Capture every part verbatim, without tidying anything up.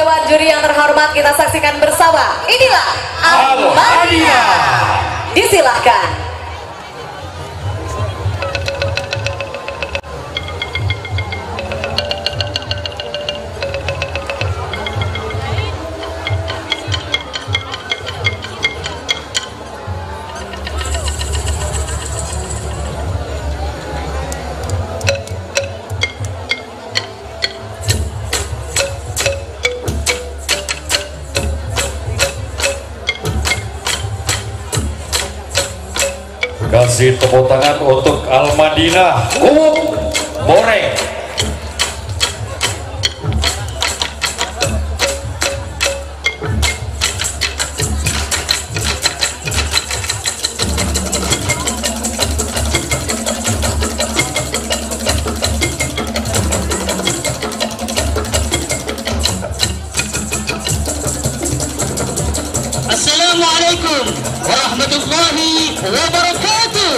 Dewan juri yang terhormat, kita saksikan bersama. Inilah Almania. Disilahkan. Kasih tepuk tangan untuk Al-Madinah Umum Boreng. Assalamualaikum warahmatullahi wabarakatuh.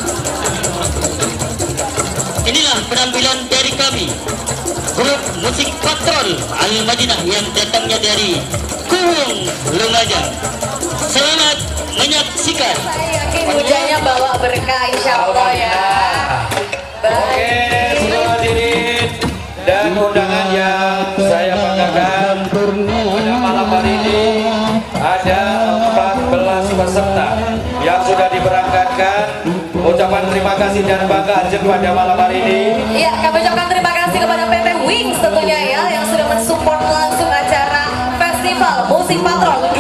Inilah penampilan dari kami, grup musik Patrol Al-Madinah yang datangnya dari Kuwung Lumajang. Selamat menyaksikan. Saya yakin hujannya bawa berkah, insya Allah ya. Oke, seluruh hadirin dan undangan yang saya banggakan, pada malam hari ini ada empat belas peserta yang sudah diberangkatkan. Ucapan terima kasih dan bangga aja pada malam hari ini. Iya, kami ucapkan terima kasih kepada P T Wings tentunya ya, yang sudah mensupport langsung acara Festival Musik Patrol